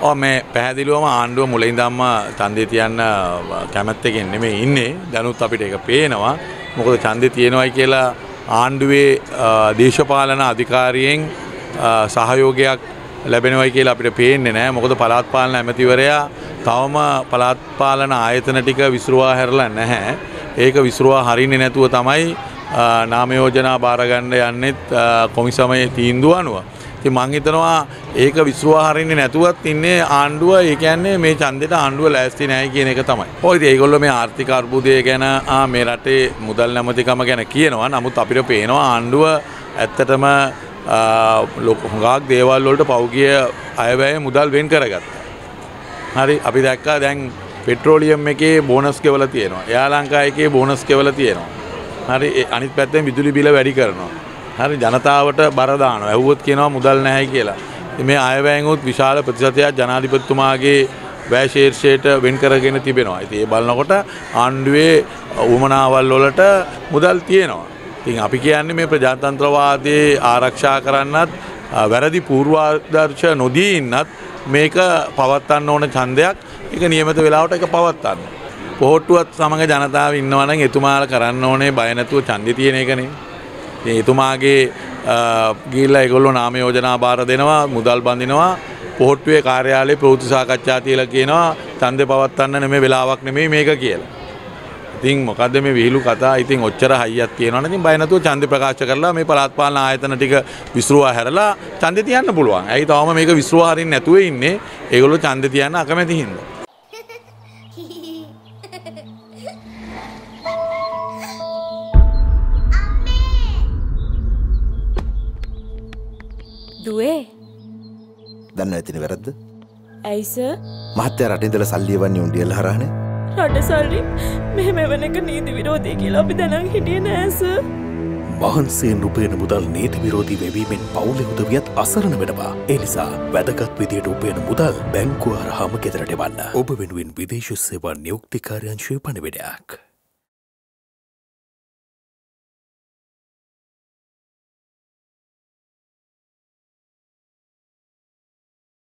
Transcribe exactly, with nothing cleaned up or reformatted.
ඔව් මේ පැහැදිලිවම ආණ්ඩුව මුලින් ඉඳන්ම ඡන්දේ තියන්න කැමැත්තකින් නෙමෙයි ඉන්නේ. දැනුත් අපිට ඒක පේනවා. මොකද ඡන්දේ තියෙනවයි කියලා ආණ්ඩුවේ දේශපාලන අධිකාරියෙන් සහයෝගයක් ලැබෙනවයි කියලා අපිට පේන්නේ නැහැ. මොකද පළාත් පාලන ඇමතිවරයා තවම පළාත් පාලන ආයතන ටික විසිරුවා හැරලා නැහැ. ඒක විසිරුවා හරින්නේ නැතුව තමයි නාම යෝජනා බාර ගන්න යන්නෙත් කොමිසමේ තීන්දුව අනුව. ඉතින් මම හිතනවා ඒක විශ්වාස හරින්නේ නැතුවත් ඉන්නේ ආණ්ඩුව. ඒ කියන්නේ මේ ඡන්දෙට ආණ්ඩුව ලෑස්ති නැහැ කියන එක තමයි. ඔය ඉතින් ඒගොල්ලෝ මේ ආර්ථික අර්බුදය ගැන ආ මේ රටේ මුදල් නැමැතිකම ගැන කියනවා. නමුත් අපිට පේනවා ආණ්ඩුව ඇත්තටම ලොකු හුඟක් දේවල් වලට පෞගිය අයවැය මුදල් වෙන් කරගත්තා. හරි අපි දැක්කා දැන් පෙට්‍රෝලියම් එකේ බෝනස් ගෙවලා තියෙනවා. එයා ලංකා එකේ බෝනස් ගෙවලා තියෙනවා. හරි අනිත් පැත්තෙන් විදුලි බිල වැඩි කරනවා. හරි ජනතාවට බර දානවා. ඇහුවොත් කියනවා මුදල් නැහැ කියලා. මේ අයවැයෙන් උත් විශාල ප්‍රතිශතයක් ජනාධිපතිතුමාගේ වැය ශීර්ෂයට වෙන් කරගෙන තිබෙනවා. ඉතින් ඒ බලනකොට ආණ්ඩුවේ උවමනාවල් වලට මුදල් තියෙනවා. ඉතින් අපි කියන්නේ මේ ප්‍රජාතන්ත්‍රවාදයේ ආරක්ෂා කරන්නත් වැරදි පූර්වාදර්ශ නොදී ඉන්නත් මේක පවත්වන්න ඕන ඡන්දයක්. ඒක නියමිත වෙලාවට ඒක පවත්වන්න. පොහොට්ටුවත් සමග ජනතාව ඉන්නවා නම් එතුමාලා කරන්න ඕනේ බය නැතුව ඡන්දේ තියෙන එකනේ. ඉතින් එතුමාගේ ගිහිල්ලා ඒගොල්ලෝ නාම යෝජනා බාර දෙනවා මුදල් බඳිනවා පොහොට්ටුවේ කාර්යාලයේ ප්‍රවෘත්ති සාකච්ඡා තියලා කියනවා ඡන්දේ පවත්වන්න නෙමෙයි වෙලාවක් නෙමෙයි මේක කියලා. ඉතින් මොකද්ද මේ විහිළු කතා? ඉතින් ඔච්චර හයියක් තියෙනවනේ. ඉතින් බය නැතුව ඡන්දේ ප්‍රකාශ කරලා මේ පළාත් පාලන ආයතන ටික විසිරුවා හැරලා ඡන්දේ තියන්න පුළුවන්. ඇයි තාම මේක විසිරුවා හරින්න නැතුව ඉන්නේ? ඒගොල්ලෝ ඡන්දේ තියන්න අකමැති හින්දා. දුවේ දන්න ඇතින වැරද්ද? ඇයි සර්? මහත්තයා රටින් ඉඳලා සල්ලි එවන්නේ උණ්ඩියල හරහානේ. රට සල්ලි මෙහෙම එවන එක නීති විරෝධී කියලා අපි දැනන් හිටියේ නෑ සර්. මහන්සියෙන් උපයන මුදල් නීති විරෝධී වෙවීමෙන් පවුලේ උදවියත් අසරණ වෙනවා. ඒ නිසා වැදගත් විදියට උපයන මුදල් බැංකුව හරහාම ගෙදරට එවන්න. ඔබ වෙනුවෙන් විදේශ සේවා නියුක්ති කාර්යාංශයේ පණිවිඩයක්.